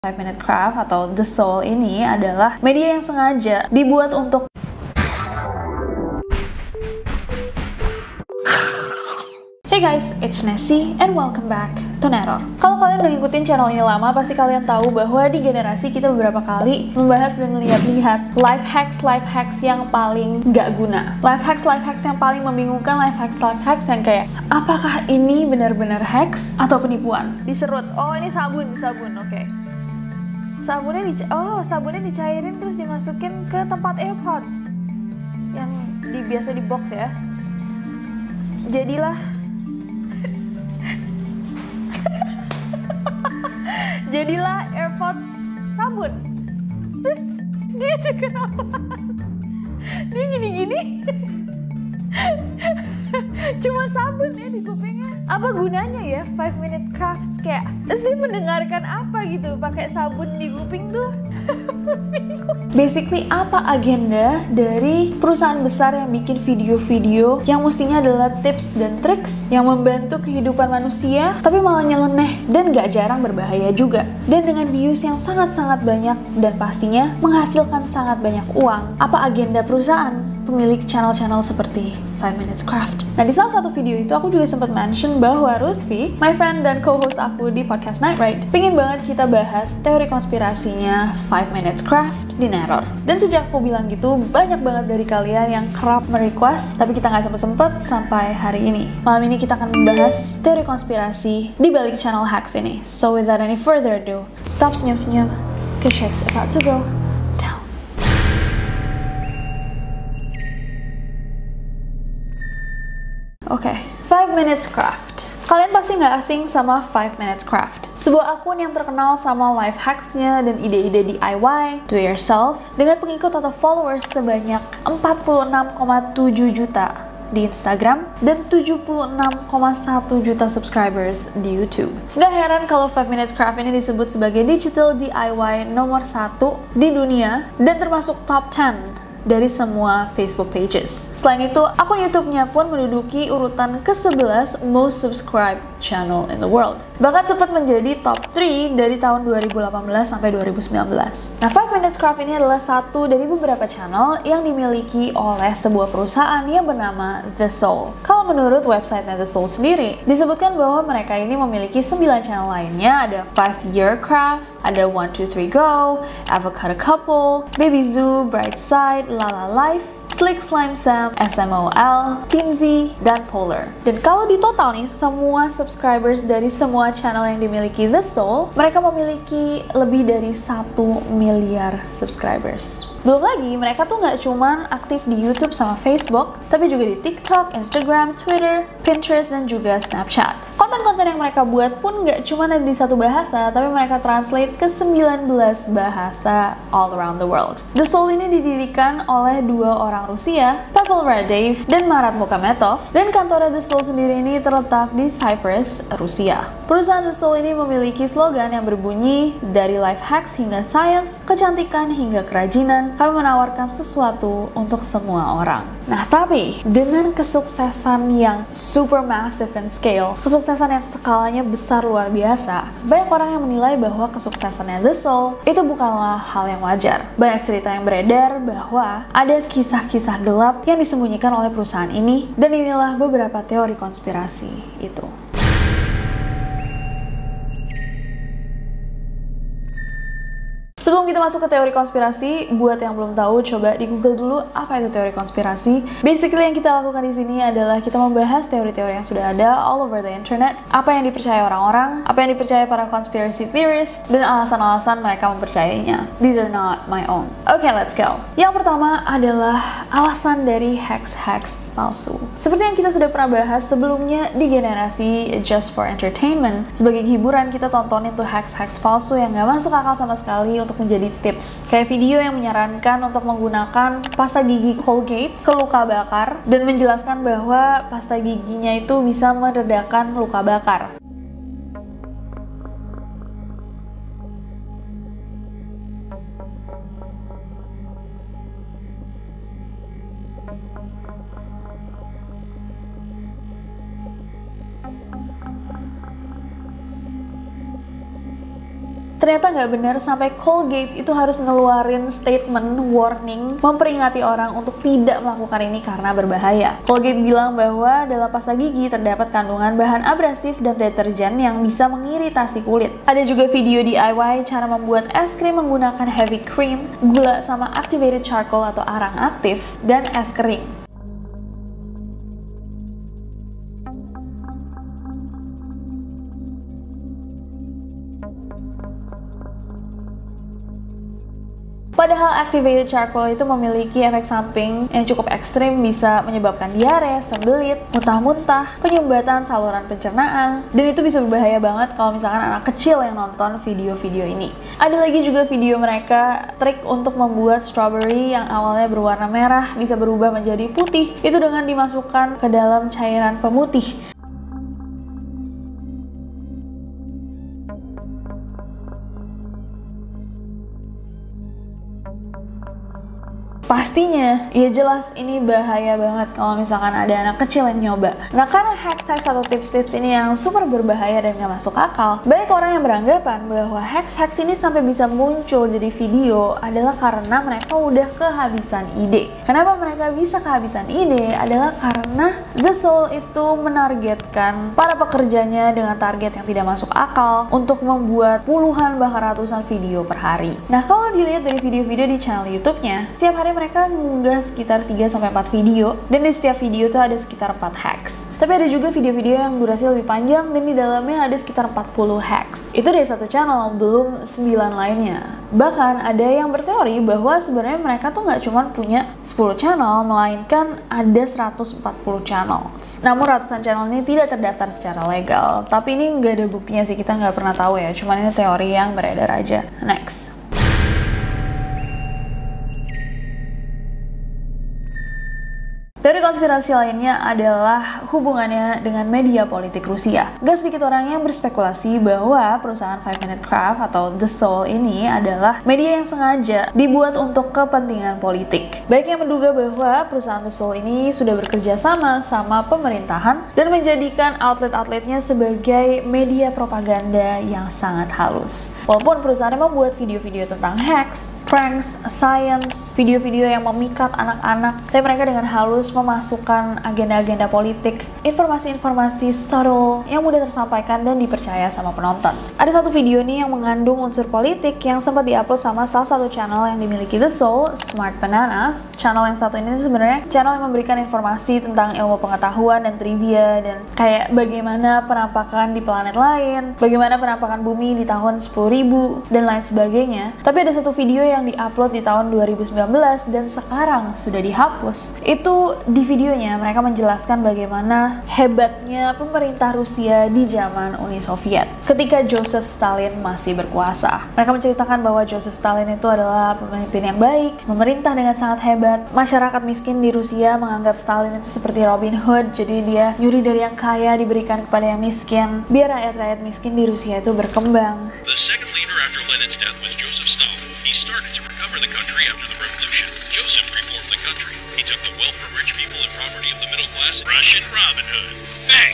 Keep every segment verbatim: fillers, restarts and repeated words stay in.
five minute craft atau The Soul ini adalah media yang sengaja dibuat untuk Hey guys, it's Nessie and welcome back to Neror. Kalau kalian udah ngikutin channel ini lama, pasti kalian tahu bahwa di generasi kita beberapa kali membahas dan melihat-lihat life hacks life hacks yang paling gak guna. Life hacks life hacks yang paling membingungkan, life hacks life hacks yang kayak apakah ini benar-benar hacks atau penipuan? Diserut, oh ini sabun, sabun, oke. Okay. Sabunnya di oh sabunnya dicairin terus dimasukin ke tempat AirPods yang di biasa di box ya. Jadilah jadilah AirPods sabun. Terus dia kenapa? Dia gini-gini. Cuma sabun ya di kupingnya. Apa gunanya ya five minute crafts kayak? Terus dia mendengarkan apa gitu pakai sabun di kuping tuh? Basically apa agenda dari perusahaan besar yang bikin video-video yang mestinya adalah tips dan triks yang membantu kehidupan manusia tapi malah nyeleneh dan gak jarang berbahaya juga, dan dengan views yang sangat-sangat banyak dan pastinya menghasilkan sangat banyak uang? Apa agenda perusahaan pemilik channel-channel seperti five minutes craft? Nah, di salah satu video itu aku juga sempat mention bahwa Ruthvi, my friend dan co-host aku di podcast Night Ride, pengen banget kita bahas teori konspirasinya five minutes craft di Neror. Dan sejak aku bilang gitu, banyak banget dari kalian yang kerap merequest, tapi kita nggak sempet-sempet sampai hari ini. Malam ini kita akan membahas teori konspirasi di balik channel hacks ini. So without any further ado, stop senyum-senyum, cause shit's about to go down. Oke, okay, five minutes craft. Kalian pasti nggak asing sama five minutes craft, sebuah akun yang terkenal sama life hacksnya dan ide-ide D I Y, do it yourself, dengan pengikut atau followers sebanyak empat puluh enam koma tujuh juta di Instagram dan tujuh puluh enam koma satu juta subscribers di YouTube. Gak heran kalau five minutes craft ini disebut sebagai digital D I Y nomor satu di dunia dan termasuk top sepuluh dari semua Facebook pages. Selain itu, akun YouTube-nya pun menduduki urutan ke sebelas most subscribed channel in the world. Bahkan sempat menjadi top tiga dari tahun dua ribu delapan belas sampai dua ribu sembilan belas. Nah, five minutes craft ini adalah satu dari beberapa channel yang dimiliki oleh sebuah perusahaan yang bernama The Soul. Kalau menurut website-nya The Soul sendiri, disebutkan bahwa mereka ini memiliki sembilan channel lainnya, ada five year crafts, ada one two three go, Avocado Couple, Baby Zoo, Bright Side, Lala Life, Slick Slime Sam, S M O L, Teensy, dan Polar. Dan kalau di total nih, semua subscribers dari semua channel yang dimiliki The Soul, mereka memiliki lebih dari satu miliar subscribers. Belum lagi, mereka tuh nggak cuman aktif di YouTube sama Facebook, tapi juga di TikTok, Instagram, Twitter, Pinterest, dan juga Snapchat. Konten-konten yang mereka buat pun nggak cuma ada di satu bahasa, tapi mereka translate ke sembilan belas bahasa all around the world. The Soul ini didirikan oleh dua orang Rusia, Pavel Radev dan Marat Mukametov, dan kantornya The Soul sendiri ini terletak di Cyprus, Rusia. Perusahaan The Soul ini memiliki slogan yang berbunyi, dari life hacks hingga science, kecantikan hingga kerajinan, kami menawarkan sesuatu untuk semua orang. Nah, tapi dengan kesuksesan yang super massive in scale, kesuksesan yang skalanya besar luar biasa, banyak orang yang menilai bahwa kesuksesannya The Soul itu bukanlah hal yang wajar. Banyak cerita yang beredar bahwa ada kisah-kisah gelap yang disembunyikan oleh perusahaan ini, dan inilah beberapa teori konspirasi itu. Sebelum kita masuk ke teori konspirasi, buat yang belum tahu, coba di Google dulu apa itu teori konspirasi. Basically yang kita lakukan di sini adalah kita membahas teori-teori yang sudah ada all over the internet, apa yang dipercaya orang-orang, apa yang dipercaya para conspiracy theorists, dan alasan-alasan mereka mempercayainya. These are not my own. Oke, okay, let's go. Yang pertama adalah alasan dari hacks-hacks palsu. Seperti yang kita sudah pernah bahas sebelumnya di generasi Just for Entertainment, sebagai hiburan kita tontonin tuh hacks-hacks palsu yang gak masuk akal sama sekali untuk menjadi tips. Kayak video yang menyarankan untuk menggunakan pasta gigi Colgate ke luka bakar dan menjelaskan bahwa pasta giginya itu bisa meredakan luka bakar. Ternyata nggak benar, sampai Colgate itu harus ngeluarin statement warning memperingati orang untuk tidak melakukan ini karena berbahaya. Colgate bilang bahwa dalam pasta gigi terdapat kandungan bahan abrasif dan deterjen yang bisa mengiritasi kulit. Ada juga video D I Y cara membuat es krim menggunakan heavy cream, gula sama activated charcoal atau arang aktif, dan es kering. Padahal activated charcoal itu memiliki efek samping yang cukup ekstrim, bisa menyebabkan diare, sembelit, muntah-muntah, penyumbatan saluran pencernaan, dan itu bisa berbahaya banget kalau misalkan anak kecil yang nonton video-video ini. Ada lagi juga video mereka trik untuk membuat strawberry yang awalnya berwarna merah bisa berubah menjadi putih, itu dengan dimasukkan ke dalam cairan pemutih. Pastinya, ya jelas ini bahaya banget kalau misalkan ada anak kecil yang nyoba. Nah, karena hacks-hacks atau tips-tips ini yang super berbahaya dan gak masuk akal, banyak orang yang beranggapan bahwa hacks-hacks ini sampai bisa muncul jadi video adalah karena mereka udah kehabisan ide. Kenapa mereka bisa kehabisan ide? Adalah karena The Soul itu menargetkan para pekerjanya dengan target yang tidak masuk akal untuk membuat puluhan bahkan ratusan video per hari. Nah, kalau dilihat dari video-video di channel YouTube-nya, setiap hari mereka ngunggah sekitar tiga sampai empat video, dan di setiap video tuh ada sekitar empat hacks. Tapi ada juga video-video yang durasi lebih panjang dan di dalamnya ada sekitar empat puluh hacks. Itu dari satu channel, belum sembilan lainnya. Bahkan ada yang berteori bahwa sebenarnya mereka tuh nggak cuma punya sepuluh channel, melainkan ada seratus empat puluh channels. Namun ratusan channel ini tidak terdaftar secara legal. Tapi ini nggak ada buktinya sih, kita nggak pernah tahu ya. Cuman ini teori yang beredar aja. Next. Teori konspirasi lainnya adalah hubungannya dengan media politik Rusia. Gak sedikit orang yang berspekulasi bahwa perusahaan Five Minute Craft atau The Soul ini adalah media yang sengaja dibuat untuk kepentingan politik. Baik yang menduga bahwa perusahaan The Soul ini sudah bekerja sama sama pemerintahan dan menjadikan outlet-outletnya sebagai media propaganda yang sangat halus. Walaupun perusahaannya membuat video-video tentang hacks, pranks, science, video-video yang memikat anak-anak, tapi mereka dengan halus memasukkan agenda-agenda politik, informasi-informasi subtle yang mudah tersampaikan dan dipercaya sama penonton. Ada satu video nih yang mengandung unsur politik yang sempat diupload sama salah satu channel yang dimiliki The Soul, Smart Bananas. Channel yang satu ini sebenarnya channel yang memberikan informasi tentang ilmu pengetahuan dan trivia, dan kayak bagaimana penampakan di planet lain, bagaimana penampakan bumi di tahun sepuluh ribu, dan lain sebagainya. Tapi ada satu video yang diupload di tahun dua ribu sembilan belas dan sekarang sudah dihapus. Itu di videonya mereka menjelaskan bagaimana hebatnya pemerintah Rusia di zaman Uni Soviet ketika Joseph Stalin masih berkuasa. Mereka menceritakan bahwa Joseph Stalin itu adalah pemimpin yang baik, memerintah dengan sangat hebat. Masyarakat miskin di Rusia menganggap Stalin itu seperti Robin Hood, jadi dia nyuri dari yang kaya diberikan kepada yang miskin biar rakyat-rakyat miskin di Rusia itu berkembang. The second leader after Lenin's death was Joseph Stalin. He started to recover the country after the revolution. Joseph reformed the country. He took the wealth from rich people and property of the middle class. Russian Robin Hood. Bang!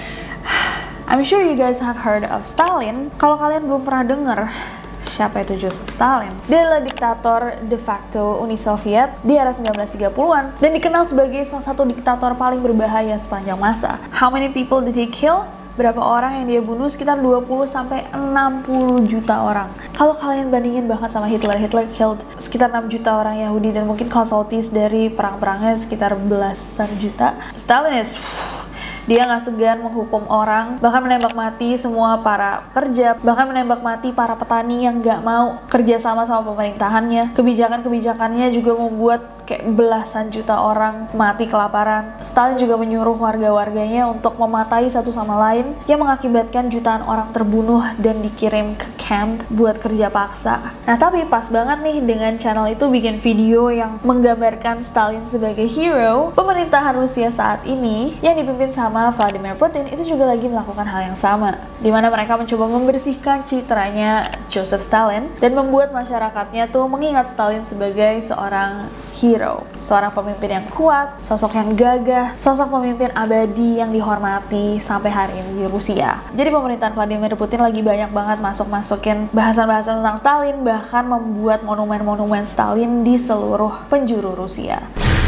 I'm sure you guys have heard of Stalin. Kalau kalian belum pernah denger siapa itu Joseph Stalin, dia adalah diktator de facto Uni Soviet di era sembilan belas tiga puluhan dan dikenal sebagai salah satu diktator paling berbahaya sepanjang masa. How many people did he kill? Berapa orang yang dia bunuh? Sekitar dua puluh sampai enam puluh juta orang. Kalau kalian bandingin bahkan sama Hitler, Hitler killed sekitar enam juta orang Yahudi dan mungkin casualties dari perang-perangnya sekitar belasan juta. Stalin is dia nggak segan menghukum orang, bahkan menembak mati semua para pekerja, bahkan menembak mati para petani yang nggak mau kerja sama sama pemerintahannya. Kebijakan-kebijakannya juga membuat kayak belasan juta orang mati kelaparan. Stalin juga menyuruh warga-warganya untuk mematai satu sama lain yang mengakibatkan jutaan orang terbunuh dan dikirim ke camp buat kerja paksa. Nah, tapi pas banget nih dengan channel itu bikin video yang menggambarkan Stalin sebagai hero pemerintahan Rusia saat ini yang dipimpin sama sama Vladimir Putin itu juga lagi melakukan hal yang sama, di mana mereka mencoba membersihkan citranya Joseph Stalin dan membuat masyarakatnya tuh mengingat Stalin sebagai seorang hero, seorang pemimpin yang kuat, sosok yang gagah, sosok pemimpin abadi yang dihormati sampai hari ini di Rusia. Jadi pemerintahan Vladimir Putin lagi banyak banget masuk-masukin bahasan-bahasan tentang Stalin, bahkan membuat monumen-monumen Stalin di seluruh penjuru Rusia.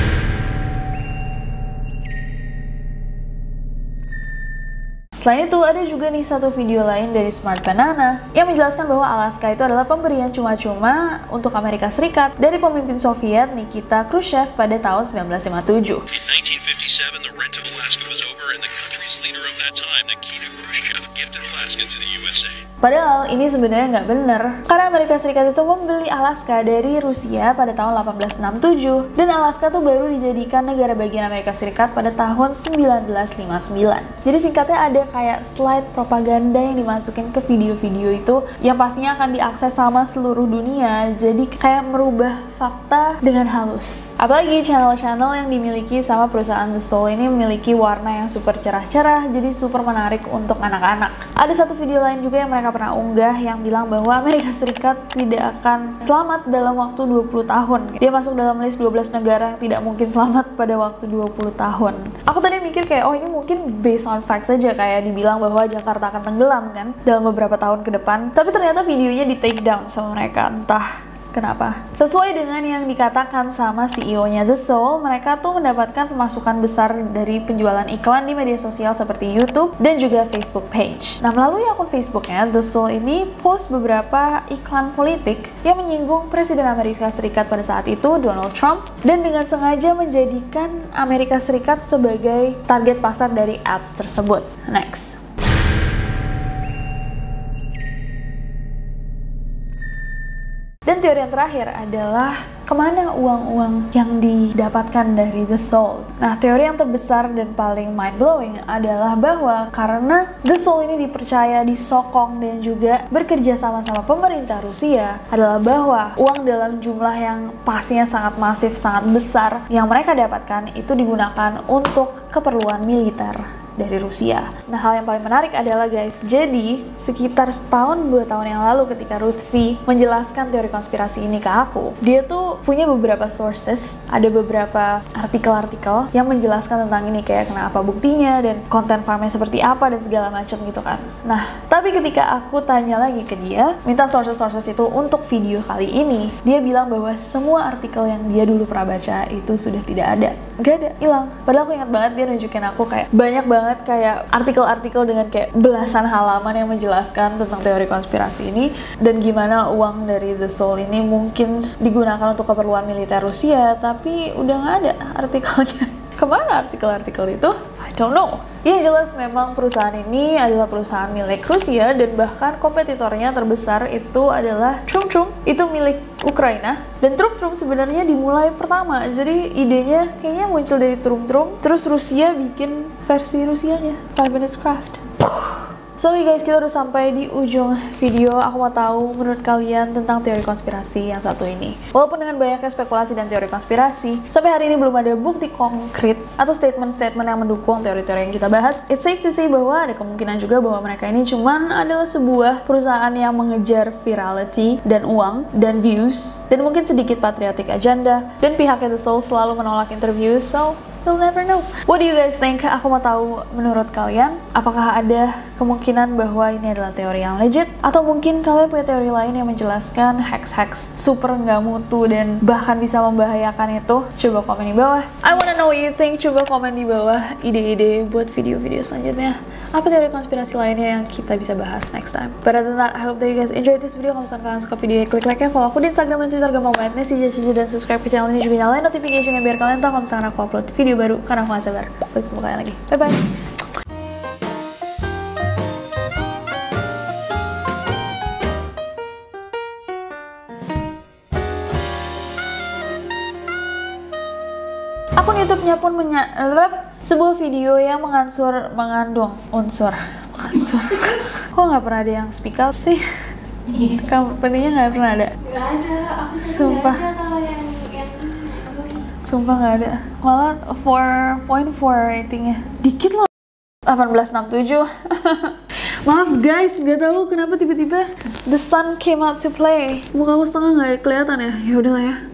Selain itu, ada juga nih satu video lain dari Smart Banana yang menjelaskan bahwa Alaska itu adalah pemberian cuma-cuma untuk Amerika Serikat dari pemimpin Soviet Nikita Khrushchev pada tahun seribu sembilan ratus lima puluh tujuh. In nineteen fifty-seven, the rent of Alaska was over and the country's leader of that time, Nikita Khrushchev, gifted Alaska to the U S A. Padahal ini sebenarnya nggak bener, karena Amerika Serikat itu membeli Alaska dari Rusia pada tahun delapan belas enam puluh tujuh, dan Alaska tuh baru dijadikan negara bagian Amerika Serikat pada tahun seribu sembilan ratus lima puluh sembilan. Jadi singkatnya ada kayak slide propaganda yang dimasukin ke video-video itu yang pastinya akan diakses sama seluruh dunia, jadi kayak merubah fakta dengan halus. Apalagi channel-channel yang dimiliki sama perusahaan The Soul ini memiliki warna yang super cerah-cerah, jadi super menarik untuk anak-anak. Ada satu video lain juga yang mereka pernah unggah yang bilang bahwa Amerika Serikat tidak akan selamat dalam waktu dua puluh tahun. Dia masuk dalam list dua belas negara yang tidak mungkin selamat pada waktu dua puluh tahun. Aku tadi mikir kayak, oh ini mungkin based on facts saja, kayak dibilang bahwa Jakarta akan tenggelam kan dalam beberapa tahun ke depan. Tapi ternyata videonya di take down sama mereka, entah kenapa. Sesuai dengan yang dikatakan sama C E O-nya The Soul, mereka tuh mendapatkan pemasukan besar dari penjualan iklan di media sosial seperti YouTube dan juga Facebook page. Nah, melalui akun Facebooknya, The Soul ini post beberapa iklan politik yang menyinggung Presiden Amerika Serikat pada saat itu, Donald Trump, dan dengan sengaja menjadikan Amerika Serikat sebagai target pasar dari ads tersebut. Next. Dan teori yang terakhir adalah kemana uang-uang yang didapatkan dari The Soul. Nah, teori yang terbesar dan paling mind-blowing adalah bahwa karena The Soul ini dipercaya, disokong, dan juga bekerja sama-sama pemerintah Rusia, adalah bahwa uang dalam jumlah yang pastinya sangat masif, sangat besar yang mereka dapatkan itu digunakan untuk keperluan militer dari Rusia. Nah, hal yang paling menarik adalah guys, jadi sekitar setahun dua tahun yang lalu ketika Ruth V menjelaskan teori konspirasi ini ke aku, dia tuh punya beberapa sources, ada beberapa artikel-artikel yang menjelaskan tentang ini, kayak kenapa buktinya dan konten farmnya seperti apa dan segala macam gitu kan. Nah, tapi ketika aku tanya lagi ke dia, minta sources-sources itu untuk video kali ini, dia bilang bahwa semua artikel yang dia dulu pernah baca itu sudah tidak ada. Gak ada, hilang. Padahal aku ingat banget dia nunjukin aku kayak banyak banget kayak artikel-artikel dengan kayak belasan halaman yang menjelaskan tentang teori konspirasi ini dan gimana uang dari The Soul ini mungkin digunakan untuk keperluan militer Rusia, tapi udah nggak ada artikelnya. Kemana artikel-artikel itu? I don't know. Yang jelas memang perusahaan ini adalah perusahaan milik Rusia dan bahkan kompetitornya terbesar itu adalah Trum Trum, itu milik Ukraina. Dan Trum Trum sebenarnya dimulai pertama, jadi idenya kayaknya muncul dari Trum Trum, terus Rusia bikin versi Rusianya, five minutes craft. So okay guys, kita udah sampai di ujung video. Aku mau tahu menurut kalian tentang teori konspirasi yang satu ini. Walaupun dengan banyaknya spekulasi dan teori konspirasi, sampai hari ini belum ada bukti konkret atau statement-statement yang mendukung teori-teori yang kita bahas. It's safe to say bahwa ada kemungkinan juga bahwa mereka ini cuman adalah sebuah perusahaan yang mengejar virality dan uang dan views dan mungkin sedikit patriotic agenda, dan pihaknya The Soul selalu menolak interview, so we'll never know. What do you guys think? Aku mau tahu menurut kalian, apakah ada kemungkinan bahwa ini adalah teori yang legit? Atau mungkin kalian punya teori lain yang menjelaskan hacks-hacks super nggak mutu dan bahkan bisa membahayakan itu? Coba komen di bawah. I wanna know what you think. Coba komen di bawah ide-ide buat video-video selanjutnya. Apa teori konspirasi lainnya yang kita bisa bahas next time? But other than that, I hope that you guys enjoyed this video. Kalau misalkan kalian suka video, klik like ya, follow aku di Instagram dan Twitter gampang banget, Nesija, dan subscribe ke channel ini, juga nyalain notification-nya biar kalian tahu kalau misalkan aku upload video baru, karena aku gak sabar buat ketemu kalian lagi. Bye bye. Akun YouTube-nya pun menyerap sebuah video yang mengansur mengandung unsur mengansur. Kok nggak pernah ada yang speak up sih? Iya. Company-nya nggak pernah ada. Nggak ada. Aku sumpah. Ada kalau yang yang Sumpah nggak ada. Malah four point four ratingnya. Dikit loh. delapan belas enam puluh tujuh. Maaf guys, nggak tahu kenapa tiba-tiba the sun came out to play. Muka aku setengah nggak kelihatan ya. Ya udahlah ya.